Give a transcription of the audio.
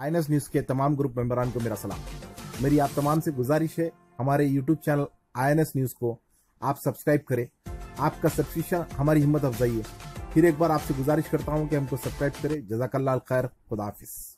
INS news के तमाम group मेंबरान को मेरा सलाम। मेरी आप तमाम से गुजारिश है, हमारे यूट्यूब चैनल आईएनएस न्यूज को आप सब्सक्राइब करें। आपका सब्सक्रिप्शन हमारी हिम्मत अफजाई है। फिर एक बार आपसे गुजारिश करता हूं कि हमको सब्सक्राइब करें। जज़ाकल्लाह खैर, खुदा हाफिज।